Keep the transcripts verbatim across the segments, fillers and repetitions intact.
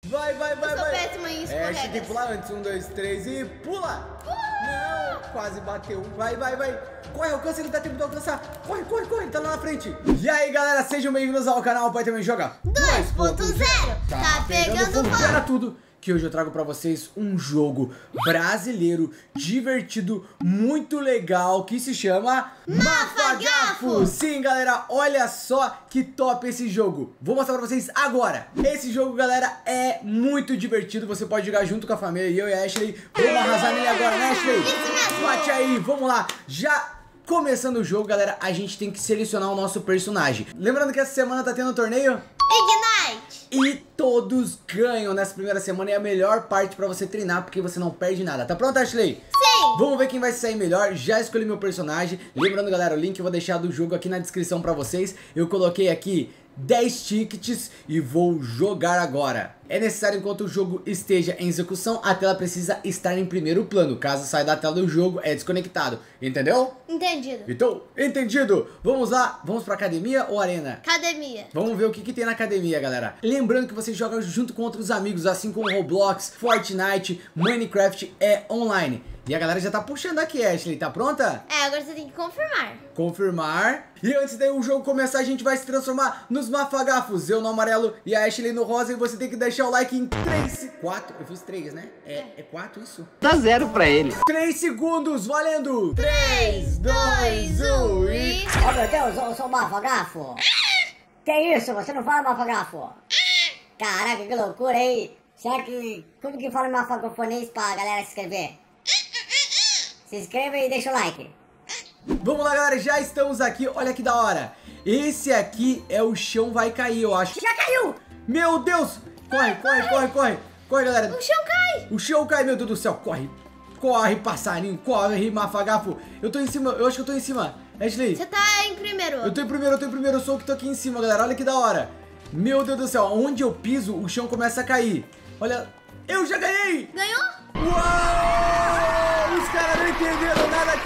Vai, vai, vai, Eu sou vai. péssima em É, a gente tem que escorregas. pular antes. Um, dois, três e pula. Não, quase bateu. Vai, vai, vai. Corre, alcança, ele dá tempo de alcançar. Corre, corre, corre, ele tá lá na frente. E aí, galera, sejam bem-vindos ao canal Pai Também Joga dois ponto zero. Tá pegando fogo. fogo. Era tudo. Que hoje eu trago pra vocês um jogo brasileiro, divertido, muito legal, que se chama Mafagafo. Sim, galera, olha só que top esse jogo. Vou mostrar pra vocês agora. Esse jogo, galera, é muito divertido. Você pode jogar junto com a família, e eu e a Ashley. Vamos arrasar nele agora, né, Ashley? Isso mesmo. Bate aí, vamos lá. Já... Começando o jogo, galera, a gente tem que selecionar o nosso personagem. Lembrando que essa semana tá tendo um torneio Ignite. e todos ganham nessa primeira semana. É a melhor parte pra você treinar, porque você não perde nada. Tá pronto, Ashley? Sim. Vamos ver quem vai sair melhor. Já escolhi meu personagem. Lembrando, galera, o link eu vou deixar do jogo aqui na descrição pra vocês. Eu coloquei aqui dez tickets e vou jogar agora. É necessário, enquanto o jogo esteja em execução, a tela precisa estar em primeiro plano. Caso saia da tela do jogo, é desconectado. Entendeu? Entendido. Então, entendido. Vamos lá. Vamos pra academia ou arena? Academia. Vamos ver o que, que tem na academia, galera. Lembrando que você joga junto com outros amigos, assim como Roblox, Fortnite, Minecraft é online. E a galera já tá puxando aqui, Ashley. Tá pronta? É, agora você tem que confirmar. Confirmar. E antes de o jogo começar, a gente vai se transformar nos Mafagafos. Eu no amarelo e a Ashley no rosa. E você tem que deixar o like em três, quatro. Eu fiz três, né? É, é quatro isso? Dá zero pra ele. três segundos, valendo! três, dois, um e... Oh meu Deus, eu sou o Mafagafo. Que isso? Você não fala Mafagafo? Caraca, que loucura aí. Será que... Como que fala mafagafonês pra galera se inscrever? Se inscreva e deixa o like. Vamos lá, galera, já estamos aqui. Olha que da hora. Esse aqui é o chão vai cair, eu acho. Já caiu! Meu Deus! Corre, corre, corre, corre. Corre, galera. O chão cai. O chão cai, meu Deus do céu. Corre. Corre, passarinho. Corre, Mafagafo. Eu tô em cima. Eu acho que eu tô em cima. Ashley. Você tá em primeiro. Eu tô em primeiro, eu tô em primeiro. Eu sou o que tô aqui em cima, galera. Olha que da hora. Meu Deus do céu. Onde eu piso, o chão começa a cair. Olha. Eu já ganhei. Ganhou? Uau! Os caras não entenderam nada,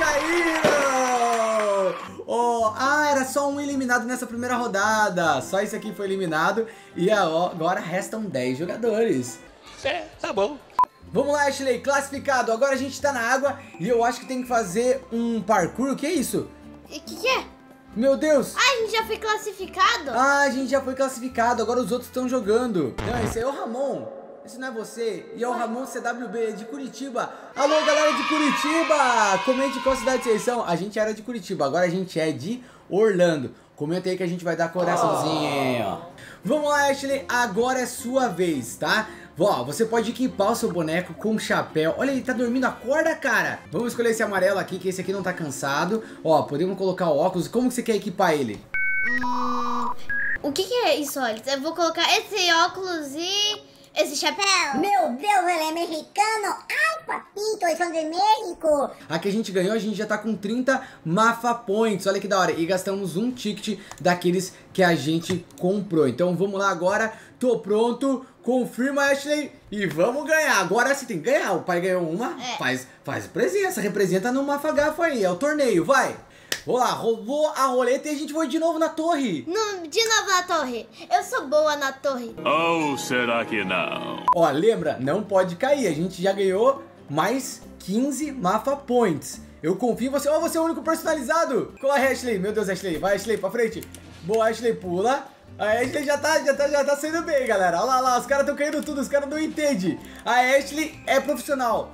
caíram! Oh, ah, era só um eliminado nessa primeira rodada. Só esse aqui foi eliminado. E agora restam dez jogadores. É, tá bom. Vamos lá, Ashley, classificado. Agora a gente tá na água e eu acho que tem que fazer um parkour. O que é isso? E o que, que é? Meu Deus! Ah, a gente já foi classificado? Ah, a gente já foi classificado. Agora os outros estão jogando. Não, esse aí é o Ramon. Esse não é você, e é o Ramon C W B de Curitiba. Alô, galera de Curitiba! Comente qual cidade vocês são. A gente era de Curitiba, agora a gente é de Orlando. Comenta aí que a gente vai dar coraçãozinho. Oh. Vamos lá, Ashley, agora é sua vez, tá? Ó, você pode equipar o seu boneco com chapéu. Olha, ele tá dormindo, acorda, cara. Vamos escolher esse amarelo aqui, que esse aqui não tá cansado. Ó, podemos colocar o óculos. Como que você quer equipar ele? Hum, o que, que é isso, olha? Eu vou colocar esse óculos e... esse chapéu. Meu Deus, ele é mexicano. Ai, papito, eles são de México. Aqui a gente ganhou, a gente já tá com trinta Mafa Points. Olha que da hora. E gastamos um ticket daqueles que a gente comprou. Então vamos lá agora. Tô pronto. Confirma, Ashley. E vamos ganhar. Agora sim tem que ganhar. O pai ganhou uma. É. Faz, faz presença. Representa no Mafagafo aí. É o torneio. Vai. Vamos lá. Rolou a roleta e a gente foi de novo na torre. No, de novo na torre. Eu sou boa na torre. Ou será que não? Ó, lembra? Não pode cair. A gente já ganhou mais quinze Mafa Points. Eu confio em você. Ó, você é o único personalizado. Corre, Ashley. Meu Deus, Ashley. Vai, Ashley, pra frente. Boa, Ashley, pula. A Ashley já tá, já tá, já tá saindo bem, galera. Olha lá, olha lá. Os caras estão caindo tudo. Os caras não entendem. A Ashley é profissional.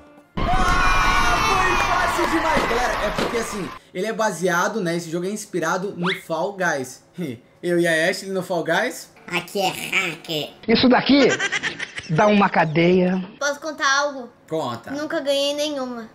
Ah, foi fácil demais, galera. É porque assim, ele é baseado, né? Esse jogo é inspirado no Fall Guys. Eu e a Ashley no Fall Guys. Aqui é hacker. Isso daqui dá uma cadeia. Posso contar algo? Conta. Nunca ganhei nenhuma.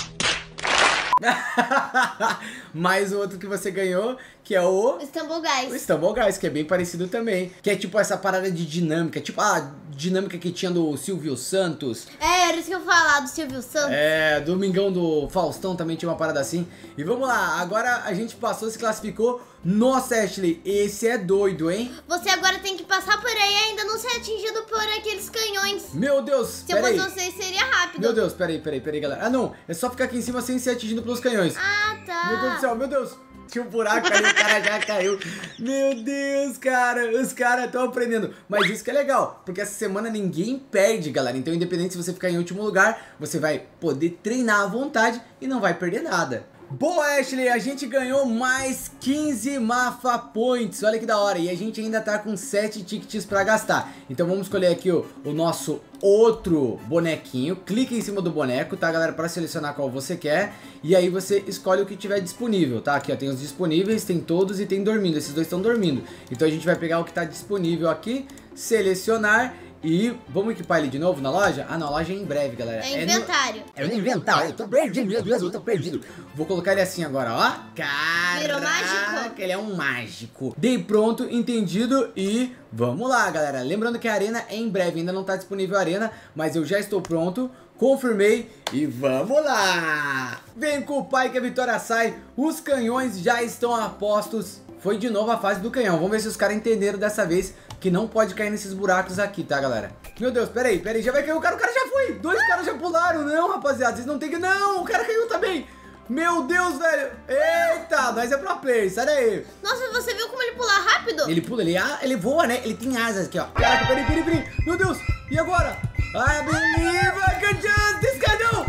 Mais o outro que você ganhou, que é o... Istanbul O Guys. Istanbul Guys, que é bem parecido também. Que é tipo essa parada de dinâmica. Tipo a dinâmica que tinha do Silvio Santos. É, era isso que eu ia falar do Silvio Santos. É, Domingão do Faustão também tinha uma parada assim. E vamos lá, agora a gente passou, se classificou. Nossa, Ashley, esse é doido, hein? Você agora tem que passar por aí e ainda não ser atingido por aqueles canhões. Meu Deus, Se eu peraí. fosse você, seria rápido. Meu Deus, peraí, peraí, peraí, galera. Ah, não, é só ficar aqui em cima sem ser atingido pelos canhões. Ah, tá. Meu Deus do céu, meu Deus. Tinha um buraco ali, o cara já caiu. Meu Deus, cara, os caras estão aprendendo. Mas isso que é legal, porque essa semana ninguém perde, galera. Então, independente se você ficar em último lugar, você vai poder treinar à vontade e não vai perder nada. Boa, Ashley, a gente ganhou mais quinze Mafa Points, olha que da hora. E a gente ainda tá com sete tickets pra gastar. Então vamos escolher aqui o, o nosso outro bonequinho. Clique em cima do boneco, tá, galera, pra selecionar qual você quer. E aí você escolhe o que tiver disponível, tá? Aqui, ó, tem os disponíveis, tem todos e tem dormindo. Esses dois estão dormindo. Então a gente vai pegar o que tá disponível aqui, selecionar. E vamos equipar ele de novo na loja? Ah, na loja é em breve, galera. É inventário. É no, é no inventário. Eu tô perdido, meu Deus, eu tô perdido. Vou colocar ele assim agora, ó. Caraca, virou mágico. Ele é um mágico. Dei pronto, entendido e vamos lá, galera. Lembrando que a arena é em breve, ainda não tá disponível a arena, mas eu já estou pronto. Confirmei e vamos lá. Vem com o pai que a vitória sai. Os canhões já estão a postos. Foi de novo a fase do canhão. Vamos ver se os caras entenderam dessa vez que não pode cair nesses buracos aqui, tá, galera? Meu Deus, peraí, peraí, já vai cair o cara, o cara já foi. Dois caras já pularam, não, rapaziada, vocês não tem que... Não, o cara caiu também. Meu Deus, velho. Eita, nós é pro player, sai daí. Nossa, você viu como ele pula rápido? Ele pula, ele, ele voa, né? Ele tem asas aqui, ó. Caraca, peraí, peraí, peraí. Meu Deus, e agora? I believe I can just this guy, não.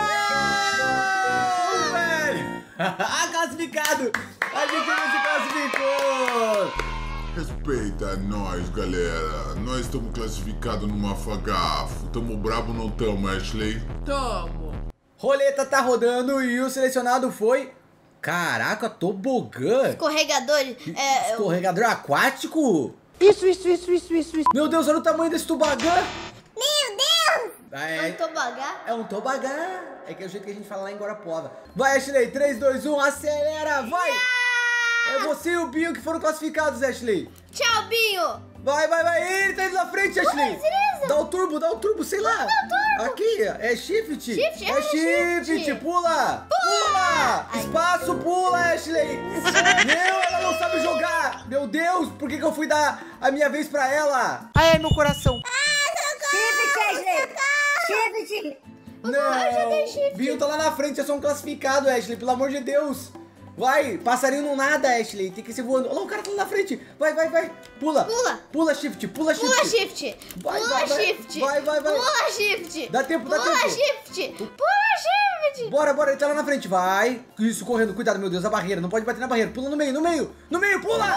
Não, velho. Classificado. A gente não se classificou. Respeita nós, galera. Nós estamos classificados no Mafagafo. Tamo brabo ou não tamo, Ashley? Tamo. Roleta tá rodando e o selecionado foi... Caraca, tobogã. Escorregador. É, Escorregador aquático? Isso, isso, isso, isso, isso, isso. Meu Deus, olha o tamanho desse tobogã. Meu Deus! É, É um tobogã? é um tobogã. É que é o jeito que a gente fala lá em Guarapuava. Vai, Ashley, três, dois, um, acelera, vai! É você e o Binho que foram classificados, Ashley. Tchau, Binho! Vai, vai, vai. Ele tá indo na frente, Ashley. beleza. Dá o turbo, dá o turbo, sei lá. Dá o turbo. Aqui, é shift. Shift, é é shift. shift. Pula. Pula. Ai. Espaço, pula, Ashley. Meu, ela não sabe jogar. Meu Deus, por que que eu fui dar a minha vez pra ela? Ai, meu coração. Shift, Ashley! Shift! eu já dei shift. Binho tá lá na frente, é só um classificado, Ashley, pelo amor de Deus. Vai, passarinho não nada, Ashley, tem que ser voando. Olha lá, o cara tá lá na frente. Vai, vai, vai. Pula. Pula. Pula shift, pula shift. Pula shift. Vai, Pula vai, vai. shift. Vai, vai, vai. Pula shift. Dá tempo, dá Pula tempo. shift. Pula shift. Bora, bora, ele tá lá na frente, vai. Isso, correndo, cuidado, meu Deus, a barreira, não pode bater na barreira. Pula no meio, no meio, no meio, pula.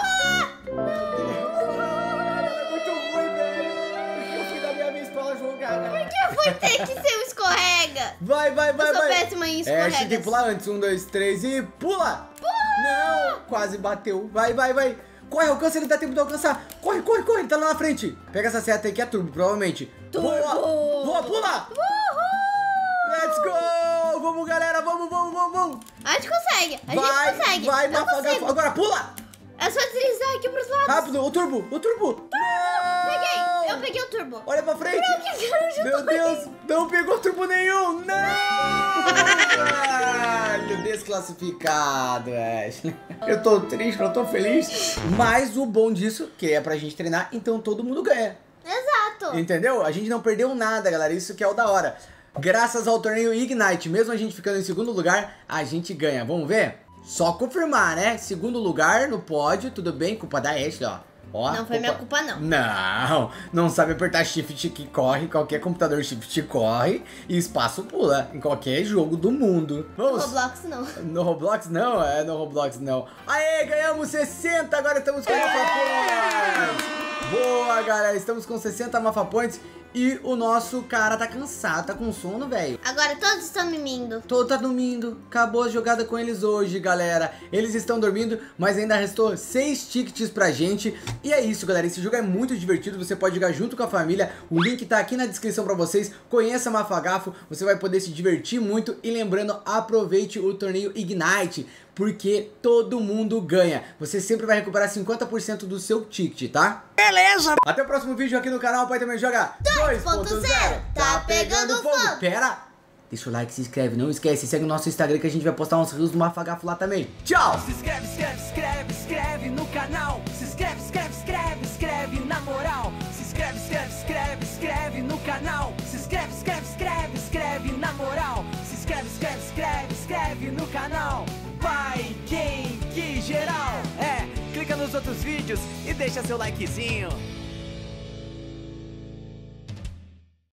É muito ruim, velho. Eu fui dar minha vez pra ela jogar. Por que foi ter que ser um escorrega? Vai, vai, vai, Eu sou vai. péssima em É, escorregas. a gente tem que pular antes. Um, dois, três e pula. Não, quase bateu. Vai, vai, vai. Corre, alcança, ele dá tempo de alcançar. Corre, corre, corre, ele tá lá na frente. Pega essa seta aí que é turbo, provavelmente. Turbo. Boa, boa, pula. Uhul. Let's go. Vamos, galera, vamos, vamos, vamos, vamos. A gente consegue. A Vai, gente consegue. vai, eu Mafagafo. consigo. Agora pula. É só deslizar aqui pros lados. Rápido, o turbo, o turbo. Não. Peguei. Eu peguei o turbo. Olha pra frente. Não, que eu não Meu junto Deus, não pegou turbo nenhum. Não. Caralho, desclassificado, Ashley. Eu tô triste, eu tô feliz. Mas o bom disso, que é pra gente treinar, então todo mundo ganha. Exato. Entendeu? A gente não perdeu nada, galera. Isso que é o da hora. Graças ao torneio Ignite, mesmo a gente ficando em segundo lugar, a gente ganha. Vamos ver? Só confirmar, né? Segundo lugar no pódio, tudo bem? Culpa da Ashley, ó. Ó, Não foi minha culpa, não. Não, não sabe apertar shift que corre, qualquer computador shift corre e espaço pula em qualquer jogo do mundo. Vamos. No Roblox, não. No Roblox não, é no Roblox não. Aê, ganhamos sessenta, agora estamos com Mafa Points. Boa, galera, estamos com sessenta Mafa Points e o nosso cara tá cansado, tá com sono, velho. Agora todos estão mimindo. Todo tá dormindo, acabou a jogada com eles hoje, galera. Eles estão dormindo, mas ainda restou seis tickets pra gente. E é isso, galera, esse jogo é muito divertido, você pode jogar junto com a família. O link tá aqui na descrição pra vocês. Conheça Mafagafo, você vai poder se divertir muito. E lembrando, aproveite o torneio Ignite, porque todo mundo ganha. Você sempre vai recuperar cinquenta por cento do seu ticket, tá? Beleza. Até o próximo vídeo aqui no canal, Pai Também Joga dois ponto zero. Tá pegando fogo. Pera, deixa o like, se inscreve, não esquece, segue o nosso Instagram que a gente vai postar uns rios do Mafagafo lá também. Tchau! Se inscreve, inscreve, inscreve, inscreve no canal. Se inscreve, inscreve, inscreve, inscreve na moral. Se inscreve, inscreve, inscreve, inscreve no canal. Se inscreve, inscreve, inscreve, inscreve na moral. Se inscreve, inscreve, inscreve, inscreve no canal. Vai quem quis. vídeos e deixa seu likezinho.